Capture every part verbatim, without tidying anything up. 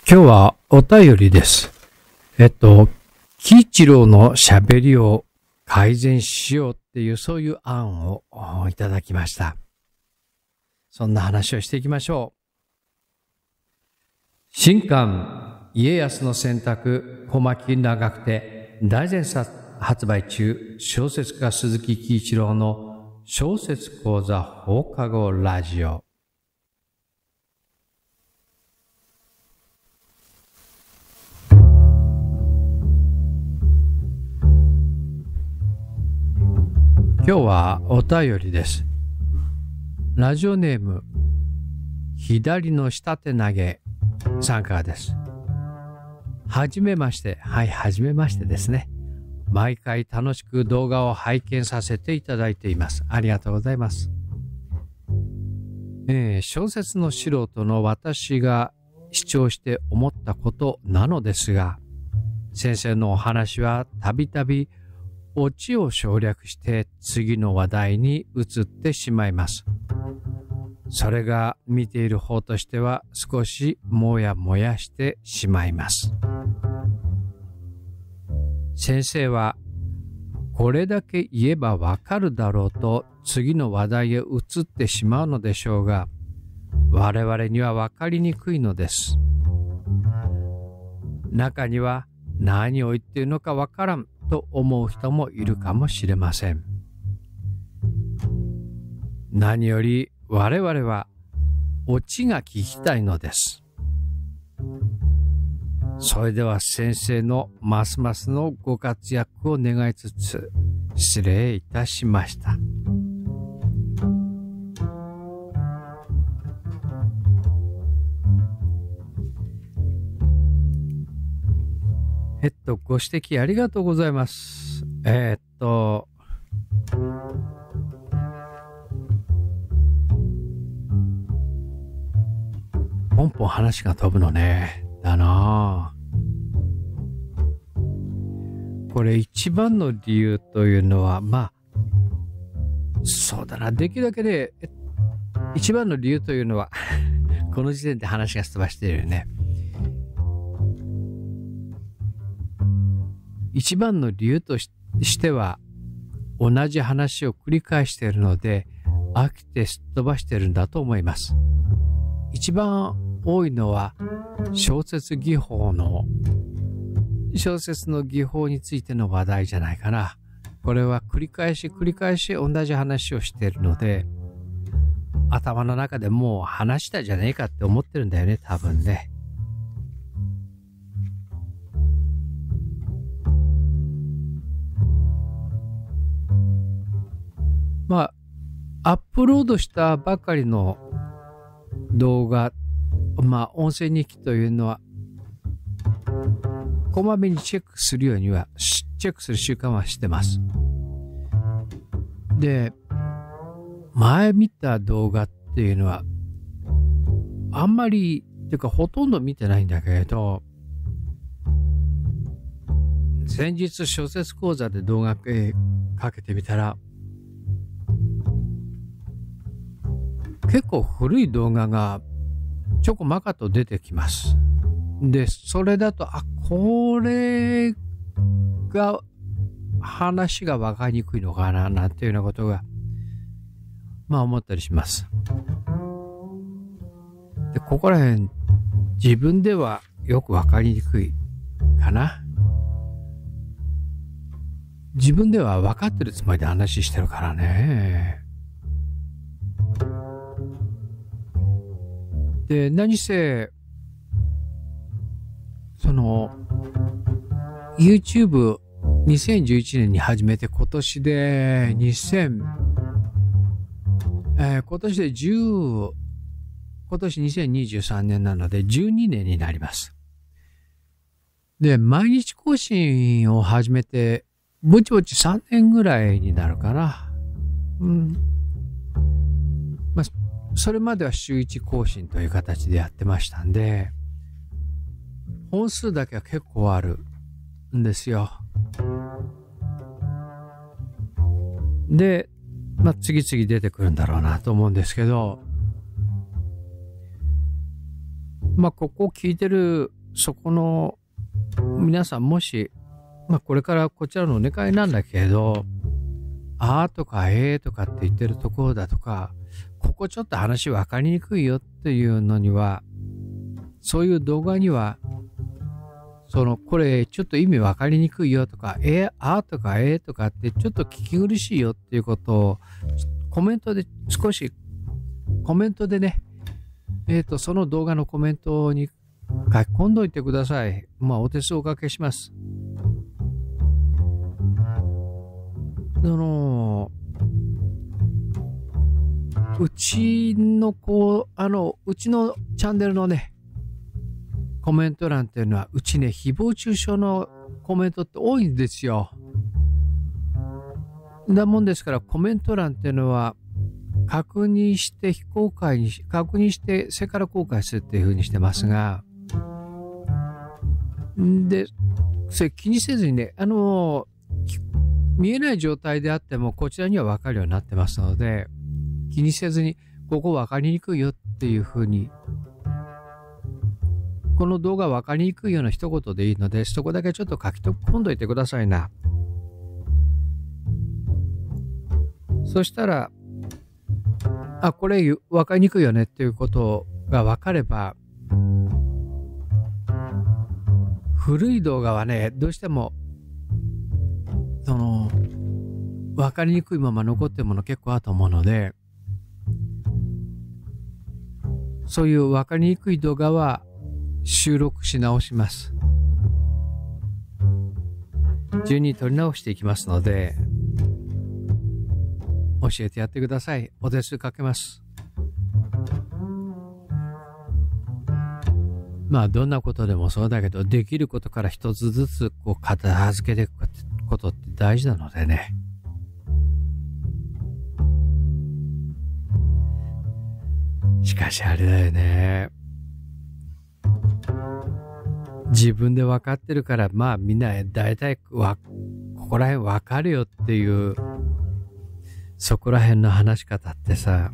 今日はお便りです。えっと、喜一郎の喋りを改善しようっていう、そういう案をいただきました。そんな話をしていきましょう。新刊、家康の選択、小牧長久手、大全冊発売中、小説家鈴木喜一郎の小説講座放課後ラジオ。今日はお便りです。ラジオネーム、左の下手投げさんからです。はじめまして。はい、はじめましてですね。毎回楽しく動画を拝見させていただいています。ありがとうございます。えー、小説の素人の私が視聴して思ったことなのですが、先生のお話はたびたびオチを省略して次の話題に移ってしまいます。それが見ている方としては少しもやもやしてしまいます。先生はこれだけ言えばわかるだろうと次の話題へ移ってしまうのでしょうが、我々にはわかりにくいのです。中には何を言っているのかわからんと思う人もいるかもしれません。何より我々はオチが聞きたいのです。それでは先生のますますのご活躍を願いつつ失礼いたしました。えっと、ご指摘ありがとうございます。えー、っと、ポンポン話が飛ぶのね。だなぁ。これ一番の理由というのは、まあ、そうだな。できるだけで、一番の理由というのは、この時点で話がすっ飛ばしているよね。一番の理由としては、同じ話を繰り返しているので、飽きてすっ飛ばしているんだと思います。一番多いのは、小説技法の、小説の技法についての話題じゃないかな。これは繰り返し繰り返し同じ話をしているので、頭の中でもう話したじゃねえかって思ってるんだよね、多分ね。まあ、アップロードしたばかりの動画、まあ、音声日記というのは、こまめにチェックするようには、チェックする習慣はしてます。で、前見た動画っていうのは、あんまり、っていうかほとんど見てないんだけれど、先日小説講座で動画かけてみたら、結構古い動画がちょこまかと出てきます。で、それだと、あ、これが話が分かりにくいのかな、なんていうようなことが、まあ思ったりします。で、ここら辺、自分ではよく分かりにくいかな。自分では分かってるつもりで話してるからね。で、何せ、その、YouTube にせんじゅういちねんに始めて今年でにせん、えー、今年でじゅう、今年にせんにじゅうさんねんなのでじゅうにねんになります。で、毎日更新を始めて、ぼちぼちさんねんぐらいになるかな。うん。まあ、それまでは週いち更新という形でやってましたんで、本数だけは結構あるんですよ。で、まあ、次々出てくるんだろうなと思うんですけど、 まあ、ここを聞いてる、そこの皆さんもし、まあ、これからこちらのお願いなんだけど、あーとかえーとかって言ってるところだとか、ここちょっと話分かりにくいよっていうのには、そういう動画には、その、これちょっと意味分かりにくいよとか、えー、あーとかえーとかってちょっと聞き苦しいよっていうことを、コメントで少し、コメントでね、えっと、その動画のコメントに書き込んどいてください。まあ、お手数おかけします。あの、うちのこう、あの、うちのチャンネルのね、コメント欄っていうのは、うちね、誹謗中傷のコメントって多いんですよ。なもんですから、コメント欄っていうのは、確認して非公開にし、確認してそれから公開するっていう風にしてますが、んで、それ気にせずにね、あの、見えない状態であっても、こちらには分かるようになってますので、気にせずに、ここ分かりにくいよっていう風に、この動画分かりにくいような一言でいいので、そこだけちょっと書き込んどいてくださいな。そしたら、あ、これ分かりにくいよねっていうことが分かれば、古い動画はね、どうしても、その、分かりにくいまま残ってるもの結構あると思うので、そういう分かりにくい動画は収録し直します。順に撮り直していきますので、教えてやってください。お手数かけます。まあどんなことでもそうだけど、できることから一つずつこう片付けていくことって大事なのでね。しかしあれだよね。自分で分かってるから、まあみんな大体わここら辺分かるよっていうそこら辺の話し方ってさ、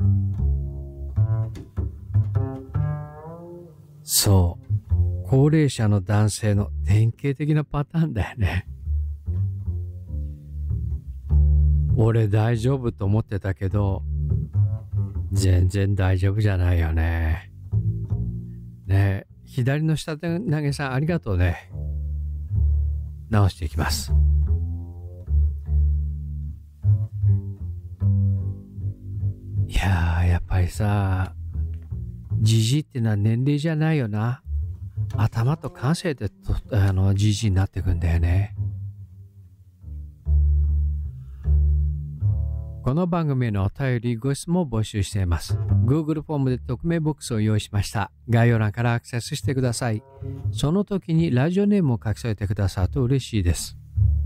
そう、高齢者の男性の典型的なパターンだよね。俺大丈夫と思ってたけど、全然大丈夫じゃないよね。ねえ、左の下手投げさんありがとうね。直していきます。いやー、やっぱりさ、じじいってのは年齢じゃないよな。頭と感性でと、あの、じじいになってくんだよね。この番組へのお便り、ご質問を募集しています。Google フォームで匿名ボックスを用意しました。概要欄からアクセスしてください。その時にラジオネームを書き添えてくださると嬉しいです。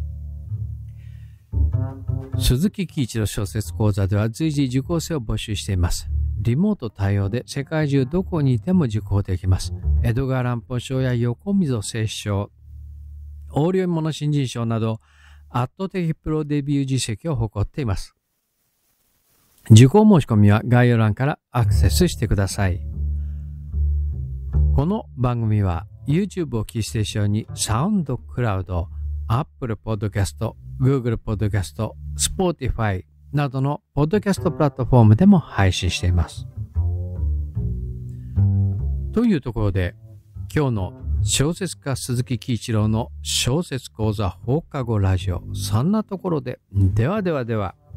鈴木喜一の小説講座では随時受講生を募集しています。リモート対応で世界中どこにいても受講できます。エドガー・ランポン賞や横溝正史賞、横領物新人賞など圧倒的プロデビュー実績を誇っています。受講申し込みは概要欄からアクセスしてください。この番組は YouTube をキーステーションにサウンドクラウド、Apple Podcast、Google Podcast、Spotify などのポッドキャストプラットフォームでも配信しています。というところで、今日の小説家鈴木喜一郎の小説講座放課後ラジオ、そんなところで、ではではでは。